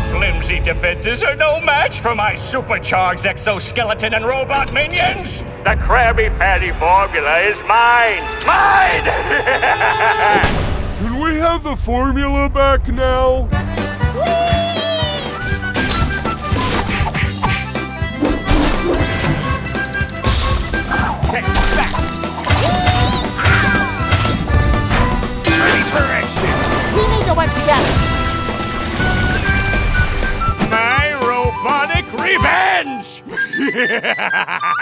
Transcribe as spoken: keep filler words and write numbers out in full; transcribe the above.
flimsy defenses are no match for my supercharged exoskeleton and robot minions. The Krabby Patty formula is mine! Mine! Can we have the formula back now? Take that! Ready for action! We need to work together. My robotic revenge!